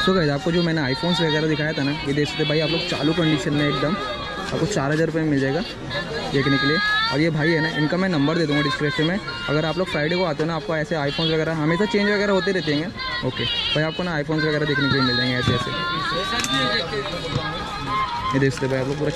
So guys आपको जो मैंने आईफोन्स वगैरह दिखाया था ना, ये देख सकते भाई आप लोग चालू कंडीशन में एकदम आपको 4000 रुपये में मिल जाएगा देखने के लिए। और ये भाई है ना, इनका मैं नंबर दे दूँगा डिस्क्रिप्शन में। अगर आप लोग फ्राइडे को आते हो ना, आपको ऐसे आईफोन्स वगैरह हमेशा चेंज वगैरह होते रहते हैं। ओके भाई आपको ना आईफोन्स वगैरह देखने के लिए मिल जाएंगे ऐसे ऐसे। ये देख सकते भाई आप लोग पूरा